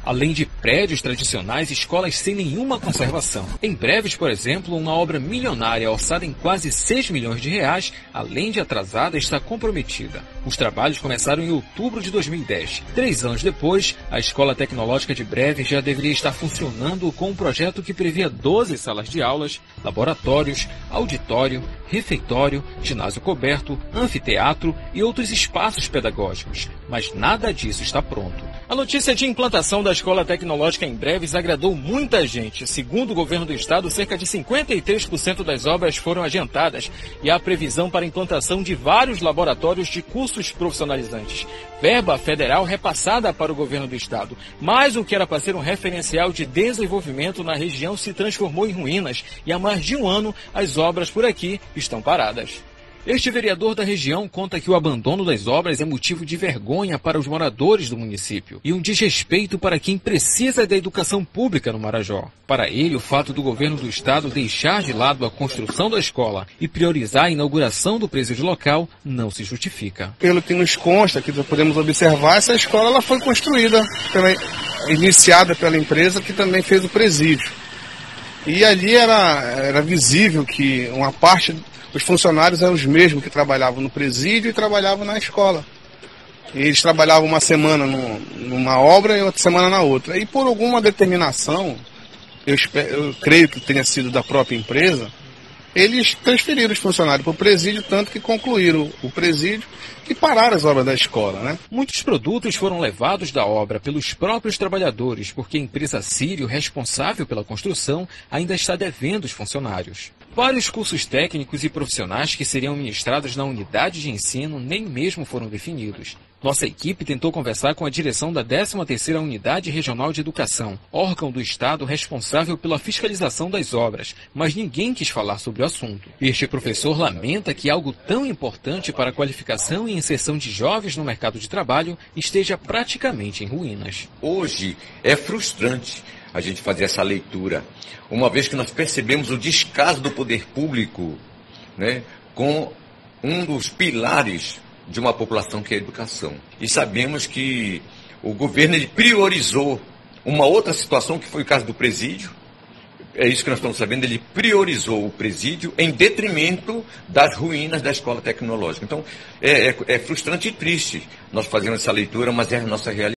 Além de prédios tradicionais, escolas sem nenhuma conservação. Em Breves, por exemplo, uma obra milionária orçada em quase 6 milhões de reais, além de atrasada, está comprometida. Os trabalhos começaram em outubro de 2010. 3 anos depois, a Escola Tecnológica de Breves já deveria estar funcionando com um projeto que previa 12 salas de aulas, laboratórios, auditório, refeitório, ginásio coberto, anfiteatro e outros espaços pedagógicos. Mas nada disso está pronto. A notícia de implantação da Escola Tecnológica em Breves agradou muita gente. Segundo o governo do estado, cerca de 53% das obras foram adiantadas e há previsão para a implantação de vários laboratórios de cursos profissionalizantes. Verba federal repassada para o governo do estado. Mas o que era para ser um referencial de desenvolvimento na região se transformou em ruínas e há mais de um ano as obras por aqui estão paradas. Este vereador da região conta que o abandono das obras é motivo de vergonha para os moradores do município e um desrespeito para quem precisa da educação pública no Marajó. Para ele, o fato do governo do estado deixar de lado a construção da escola e priorizar a inauguração do presídio local não se justifica. Pelo que nos consta, que podemos observar, essa escola ela foi construída, iniciada pela empresa que também fez o presídio. E ali era visível que uma parte... Os funcionários eram os mesmos que trabalhavam no presídio e trabalhavam na escola. Eles trabalhavam uma semana numa obra e outra semana na outra. E por alguma determinação, eu creio que tenha sido da própria empresa, eles transferiram os funcionários para o presídio, tanto que concluíram o presídio e pararam as obras da escola, né? Muitos produtos foram levados da obra pelos próprios trabalhadores, porque a empresa Sírio, responsável pela construção, ainda está devendo os funcionários. Vários cursos técnicos e profissionais que seriam ministrados na unidade de ensino nem mesmo foram definidos. Nossa equipe tentou conversar com a direção da 13ª Unidade Regional de Educação, órgão do Estado responsável pela fiscalização das obras, mas ninguém quis falar sobre o assunto. Este professor lamenta que algo tão importante para a qualificação e inserção de jovens no mercado de trabalho esteja praticamente em ruínas. Hoje é frustrante a gente fazer essa leitura, uma vez que nós percebemos o descaso do poder público, né, com um dos pilares de uma população que é a educação. E sabemos que o governo ele priorizou uma outra situação, que foi o caso do presídio. É isso que nós estamos sabendo, ele priorizou o presídio em detrimento das ruínas da escola tecnológica. Então, é frustrante e triste nós fazermos essa leitura, mas é a nossa realidade.